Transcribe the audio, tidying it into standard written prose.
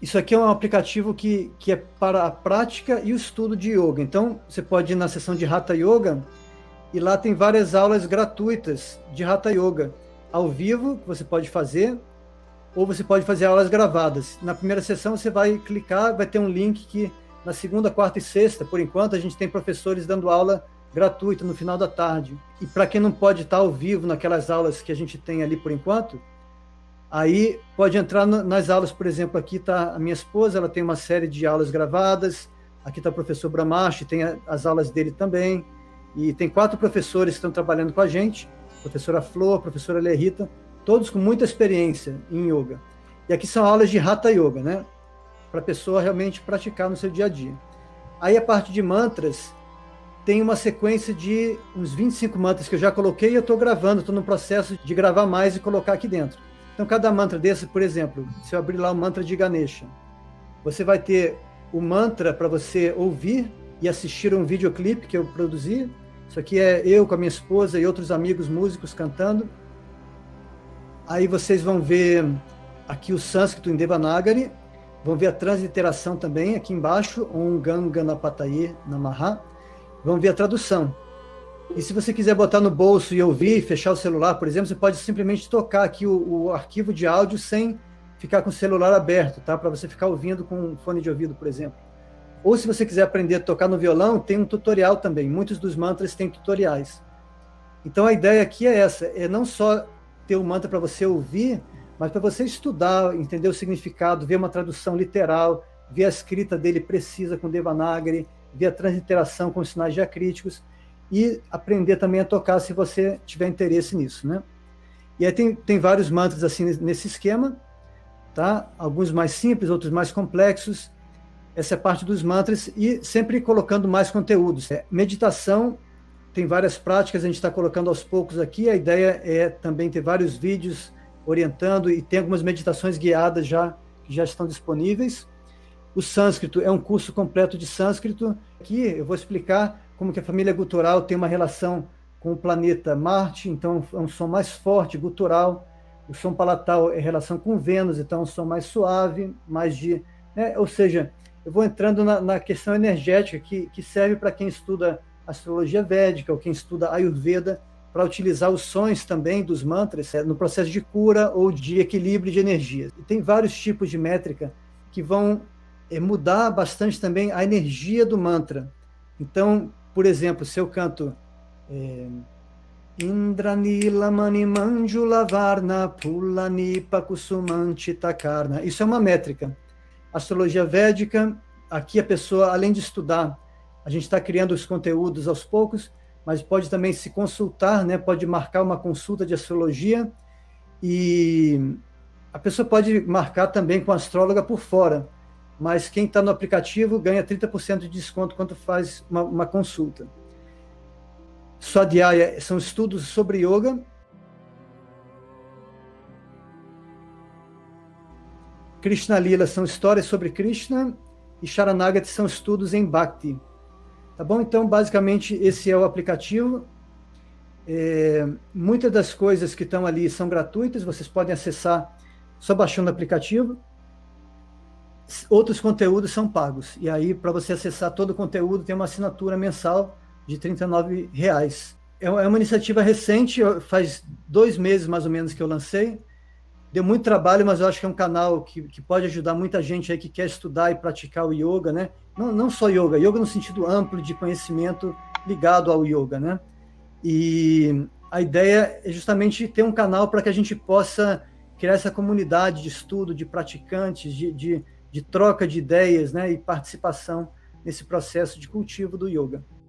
Isso aqui é um aplicativo que é para a prática e o estudo de yoga. Então, você pode ir na seção de Hatha Yoga e lá tem várias aulas gratuitas de Hatha Yoga, ao vivo, que você pode fazer, ou você pode fazer aulas gravadas. Na primeira sessão você vai clicar, vai ter um link que na segunda, quarta e sexta, por enquanto, a gente tem professores dando aula gratuita no final da tarde. E para quem não pode estar ao vivo naquelas aulas que a gente tem ali por enquanto, aí pode entrar nas aulas, por exemplo, aqui está a minha esposa, ela tem uma série de aulas gravadas, aqui está o professor Brahmashi, tem as aulas dele também, e tem 4 professores que estão trabalhando com a gente, a professora Flor, a professora Lerita, todos com muita experiência em yoga. E aqui são aulas de Hatha Yoga, né? Para a pessoa realmente praticar no seu dia a dia. Aí a parte de mantras, tem uma sequência de uns 25 mantras que eu já coloquei e eu estou gravando, estou no processo de gravar mais e colocar aqui dentro. Então, cada mantra desse, por exemplo, se eu abrir lá o mantra de Ganesha, você vai ter o mantra para você ouvir e assistir um videoclipe que eu produzi. Isso aqui é eu com a minha esposa e outros amigos músicos cantando. Aí vocês vão ver aqui o sânscrito em Devanagari, vão ver a transliteração também aqui embaixo, Om Ganganapataye Namaha, vão ver a tradução. E se você quiser botar no bolso e ouvir, fechar o celular, por exemplo, você pode simplesmente tocar aqui o arquivo de áudio sem ficar com o celular aberto, tá? Para você ficar ouvindo com um fone de ouvido, por exemplo. Ou se você quiser aprender a tocar no violão, tem um tutorial também. Muitos dos mantras têm tutoriais. Então a ideia aqui é essa, é não só ter o mantra para você ouvir, mas para você estudar, entender o significado, ver uma tradução literal, ver a escrita dele precisa com Devanagari, ver a transliteração com sinais diacríticos e aprender também a tocar se você tiver interesse nisso, né? E aí tem vários mantras assim nesse esquema, tá? Alguns mais simples, outros mais complexos. Essa é a parte dos mantras e sempre colocando mais conteúdos. Meditação, tem várias práticas, a gente está colocando aos poucos aqui. A ideia é também ter vários vídeos orientando e tem algumas meditações guiadas que já estão disponíveis. O sânscrito é um curso completo de sânscrito. Aqui eu vou explicar como que a família gutural tem uma relação com o planeta Marte, então é um som mais forte, gutural. O som palatal é relação com Vênus, então é um som mais suave, mais de... né? Ou seja, eu vou entrando na questão energética que serve para quem estuda astrologia védica ou quem estuda Ayurveda, para utilizar os sons também dos mantras no processo de cura ou de equilíbrio de energias. E tem vários tipos de métrica que vão mudar bastante também a energia do mantra. Então, por exemplo, se eu canto Indranila Manimanjula Varna Pulanipa Kusumantita Karna, isso é uma métrica. Astrologia védica, aqui a pessoa, além de estudar, a gente está criando os conteúdos aos poucos, mas pode também se consultar, né? Pode marcar uma consulta de astrologia e a pessoa pode marcar também com a astróloga por fora, mas quem está no aplicativo ganha 30% de desconto quando faz uma consulta. Swadhyaya são estudos sobre yoga. Krishna Lila são histórias sobre Krishna e Sharanagati são estudos em Bhakti. Tá bom? Então, basicamente, esse é o aplicativo. Muitas das coisas que estão ali são gratuitas, vocês podem acessar só baixando o aplicativo. Outros conteúdos são pagos. E aí, para você acessar todo o conteúdo, tem uma assinatura mensal de R$ 39. É uma iniciativa recente, faz 2 meses mais ou menos que eu lancei. Deu muito trabalho, mas eu acho que é um canal que pode ajudar muita gente aí que quer estudar e praticar o yoga, né? Não só yoga no sentido amplo de conhecimento ligado ao yoga, né? E a ideia é justamente ter um canal para que a gente possa criar essa comunidade de estudo, de praticantes, de troca de ideias, né? E participação nesse processo de cultivo do yoga.